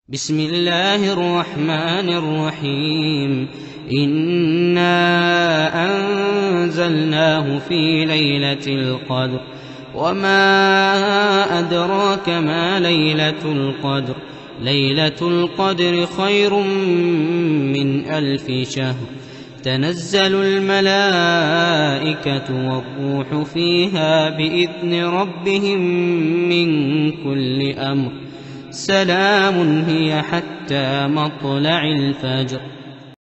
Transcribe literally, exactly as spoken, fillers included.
بسم الله الرحمن الرحيم إنا أنزلناه في ليلة القدر وما أدراك ما ليلة القدر ليلة القدر خير من ألف شهر تنزل الملائكة والروح فيها بإذن ربهم من كل أمر سلام هي حتى مطلع الفجر.